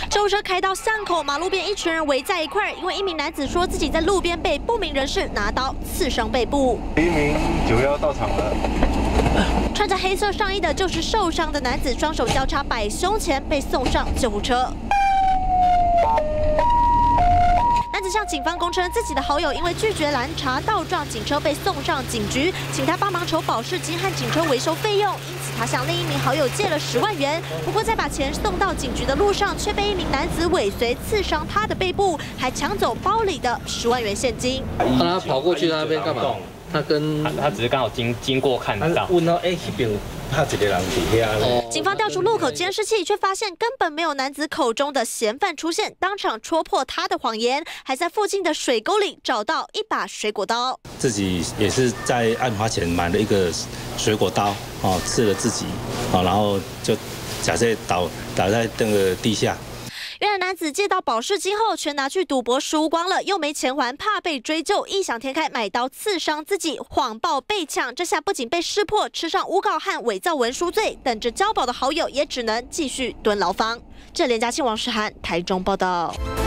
救护车开到巷口，马路边一群人围在一块，因为一名男子说自己在路边被不明人士拿刀刺伤背部。 一名91到场了。 穿着黑色上衣的就是受伤的男子，双手交叉摆胸前，被送上救护车。男子向警方供称，自己的好友因为拒绝拦查倒撞警车，被送上警局，请他帮忙筹保释金和警车维修费用。因此，他向另一名好友借了10万元。不过，在把钱送到警局的路上，却被一名男子尾随刺伤他的背部，还抢走包里的10万元现金。 他跑过去那边干嘛？ 他只是刚好经过看到。 问到那边怕一个人伫遐。 警方调出路口监视器，却发现根本没有男子口中的嫌犯出现，当场戳破他的谎言，还在附近的水沟里找到一把水果刀。 自己也是在案发前买了一个水果刀，刺了自己，然后就假设倒在那个地下。 原来男子借到保释金后，全拿去赌博输光了，又没钱还，怕被追究，异想天开买刀刺伤自己，谎报被抢。这下不仅被识破，吃上诬告和伪造文书罪，等着交保的好友也只能继续蹲牢房。这连家庆王诗涵台中报道。